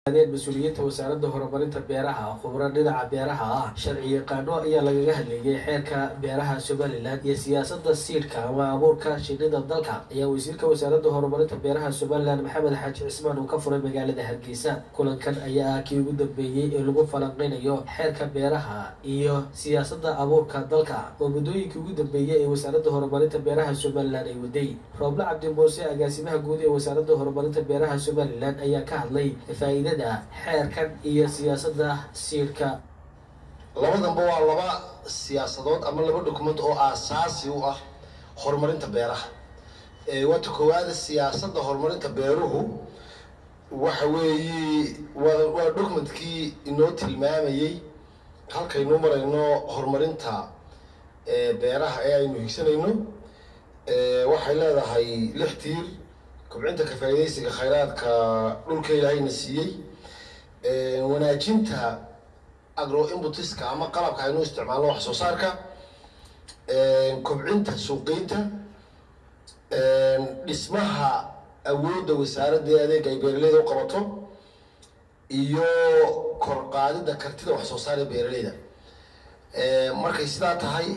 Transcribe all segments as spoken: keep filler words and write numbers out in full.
مسؤوليته وزارة horumarinta beeraha khubaro dhinaca beeraha ah sharci qaano ayaa lagaga hadlayay xeerka beeraha Somaliland iyo siyaasadda siirka ama abuurka shinnida dalka ayaa wasiirka wasaaradda horumarinta beeraha Somaliland Maxamed Xaaji Cismaan uu ka furay magaalada Hargeysa kulankan ayaa kii ugu dambeeyay ee lagu falanqeynayo xeerka beeraha iyo siyaasadda abuurka dalka oo muddooyinkii ugu dambeeyay ee wasaaradda horumarinta beeraha Somaliland ay waday Roble Cabdi Muuse agaasimaha guud ee wasaaradda horumarinta beeraha Somaliland ayaa ka hadlay faa'iidada xeerkan iyo siyaasadda siirka labadanba waa laba siyaasadood ama laba document oo aasaasi u ah horumarinta beeraha ee wata koowaad siyaasadda horumarinta beeruhu waxa weeye waa documentkii inoo tilmaamayay halkaynu marayno horumarinta ee beeraha ee aynu higsanayno ee waxay leedahay lix tiir kobcinta ka faa'iideysiga khayraadka dhulka Ilaahayna siiyay ee wanaajinta agro inputiska ama qalabka aynu isticmaalno wax soo saarka ee kobcinta suuqgeynta ee dhismaha awoodda wasaaradda adeegga ay beeralayda u qabato iyo kor qaadida kartida wax soo saarka beeralayda ee markay sidaa tahay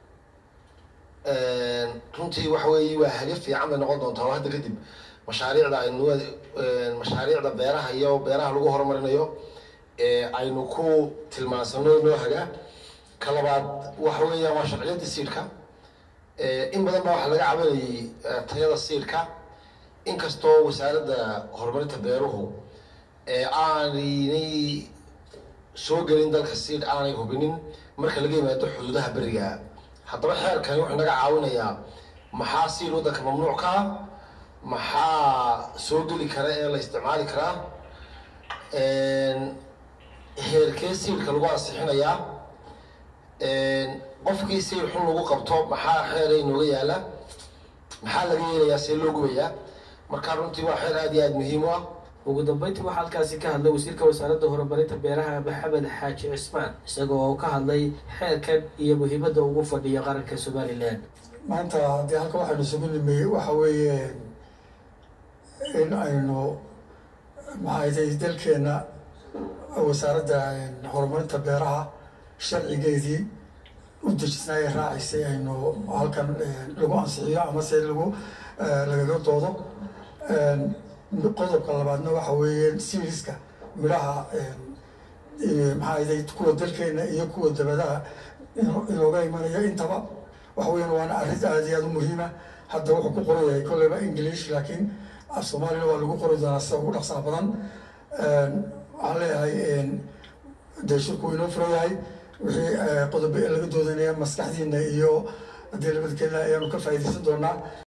ee runtii waxa weeye waa hadaf fiican bay noqon doontaa hadda kadib mashaariicda aynu mashaariicda beeraha iyo beeraha lagu horumarinayo ee aynu ku tilmaansano noo haga kalabaad waxa weeye waa sharciyada siirka ee in badan baa waxa laga cabanayay tayada siirka inkastoo wasaaradda horumarinta beeruhu ee aanay soo gelin dalka siir aanay hubinin marka laga yimaado xuduudaha bariga haddaba xeerkan wuxuu naga caawinayaa maxaa siir waddanka mamnuuc ka ah maxaa soo geli kara ee la isticmaali karaa een heerkee siirka lagu ansixinayaa een qofkii siir xun lagu qabto maxaa xeeray nooga yaala maxaa laga yeelayaa si loo gubayaa marka runtii waa xeer aad iyo aad muhiim u ah ugu dambeyntii waxaa halkaasi ka hadlay wasiirka wasaaradda horumarinta beeraha Maxamed Xaaji Cismaan isagoo ka hadlay xeerkan iyo muhiimadda ugu fadhiya qaranka Somaliland maanta hadii halka waxaanu sugnimay waxa weeye in aynu maxay dalkeena wasaaradda horumarinta beeraha sharcigeedii u dejisnay raacisay aynu halkan lagu ansixiyo ama si lagu lagaga doodo qodobka labaadna waxa weeye siiriska miraha maxay kuwa dalkeena iyo kuwa dabadaha inooga imanayo intaba waxa weeye waana arrin aad iyo aad muhiim ah hadda wuxuu ku qoran yahay kolleyba English laakiin Soomaaliya waa lagu qori doonaa si ugu dhaqso badan waxaan leeyahay deeshku inoo furayahay wixii qodobo laga doodanaya maskaxdiina iyo hadii labadkeena ayaanu ka faa'iideysan doonaa